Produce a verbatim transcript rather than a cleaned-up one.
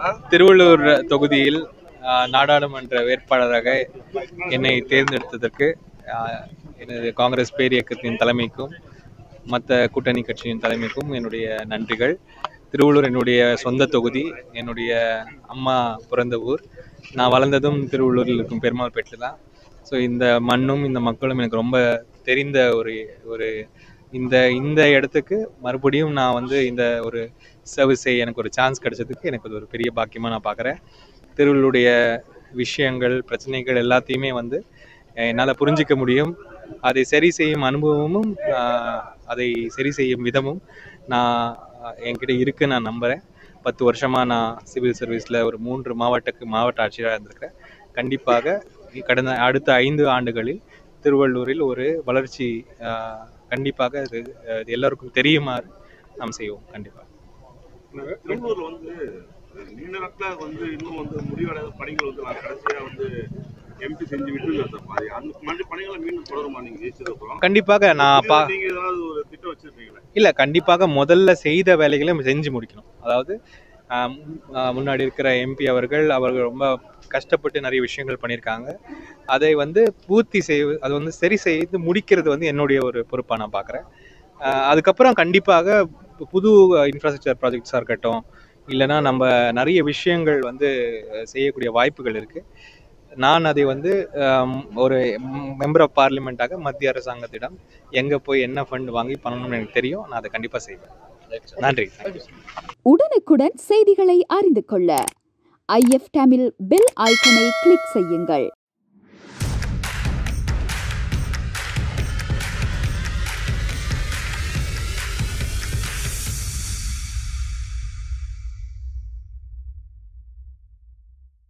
திருவள்ளூர் தொகுதியில் நாடாளுமன்ற வேட்பாளராக என்னை தேர்ந்தெடுத்ததற்கு எனது காங்கிரஸ் பேரியக்கத்தின் தலைமைக்கும் மற்ற கூட்டணி கட்சியின் தலைமைக்கும் என்னுடைய நன்றிகள். திருவள்ளூர் என்னுடைய சொந்த தொகுதி, என்னுடைய அம்மா பிறந்த ஊர். நான் வளர்ந்ததும் திருவள்ளூரில் இருக்கும் பெருமாள்பேட்டில் தான். ஸோ இந்த மண்ணும் இந்த மக்களும் எனக்கு ரொம்ப தெரிந்த ஒரு ஒரு இந்த இந்த இடத்துக்கு மறுபடியும் நான் வந்து இந்த ஒரு சர்வீஸ் செய்ய எனக்கு ஒரு சான்ஸ் கிடைச்சதுக்கு எனக்கு அது ஒரு பெரிய பாக்கியமாக நான் பார்க்குறேன். திருவள்ளுடைய விஷயங்கள், பிரச்சனைகள் எல்லாத்தையுமே வந்து என்னால் புரிஞ்சிக்க முடியும். அதை சரி செய்யும் அனுபவமும் அதை சரி செய்யும் விதமும் நான் என்கிட்ட இருக்குன்னு நான் நம்புகிறேன். பத்து வருஷமாக நான் சிவில் சர்வீஸில் ஒரு மூன்று மாவட்டக்கு மாவட்ட ஆட்சியராக இருந்திருக்கிறேன். கண்டிப்பாக கடந்த அடுத்த ஐந்து ஆண்டுகளில் திருவள்ளூரில் ஒரு வளர்ச்சி கண்டிப்பாக அது எல்லாருக்கும் தெரியுமாறு நாம் செய்வோம். கண்டிப்பாக திருவள்ளூர்ல வந்து நீண்ட நாட்கள வந்து இன்னும் வந்து முடிவடையாத பணிகள் வந்து நான் கடைசியா வந்து எம்பி செஞ்சு விட்டு அந்த பணிகளை மீண்டும் தொடருமா நீங்க ஜெயிச்சதுக்கு? கண்டிப்பாக நான் பா நீங்க ஏதாவது ஒரு திட்டம் வச்சிருக்கீங்களா? இல்ல, கண்டிப்பாக முதல்ல செய்த வேலைகளை செஞ்சு முடிக்கணும். அதாவது முன்னாடி இருக்கிற எம்பி அவர்கள் அவர்கள் ரொம்ப கஷ்டப்பட்டு நிறைய விஷயங்கள் பண்ணியிருக்காங்க. அதை வந்து பூர்த்தி செய்வது, அதை வந்து சரி செய்து முடிக்கிறது வந்து என்னுடைய ஒரு பொறுப்பாக நான் பார்க்குறேன். அதுக்கப்புறம் கண்டிப்பாக புது இன்ஃப்ராஸ்ட்ரக்சர் ப்ராஜெக்ட்ஸாக இருக்கட்டும், இல்லைன்னா நம்ம நிறைய விஷயங்கள் வந்து செய்யக்கூடிய வாய்ப்புகள் இருக்குது. நான் அதை வந்து ஒரு மெம்பர் ஆஃப் பார்லிமெண்ட்டாக மத்திய அரசாங்கத்திடம் எங்கே போய் என்ன ஃபண்ட் வாங்கி பண்ணணும்னு எனக்கு தெரியும். நான் அதை கண்டிப்பாக செய்வேன். நன்றி. உடனுக்குடன் செய்திகளை அறிந்து கொள்ள ஐ எஃப் தமிழ் பெல் ஐக்கனை கிளிக் செய்யுங்கள்.